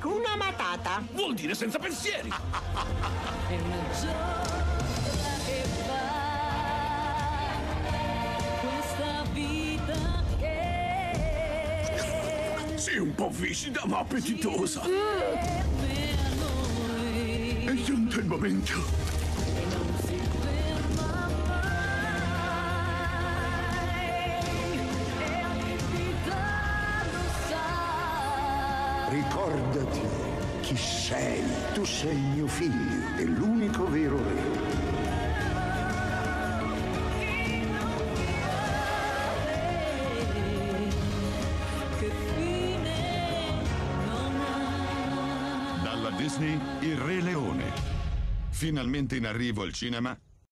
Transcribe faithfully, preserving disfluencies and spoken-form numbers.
Hakuna Matata. Vuol dire senza pensieri. È una gioia che fa questa vita che Sì, un po' viscida ma appetitosa. per noi È giunto il momento. e non si ferma mai. E ogni vita lo sa. Ricordati chi sei. Tu sei mio figlio e l'unico vero re. Che fine non ha. Dalla Disney, Il Re Leone. Finalmente in arrivo al cinema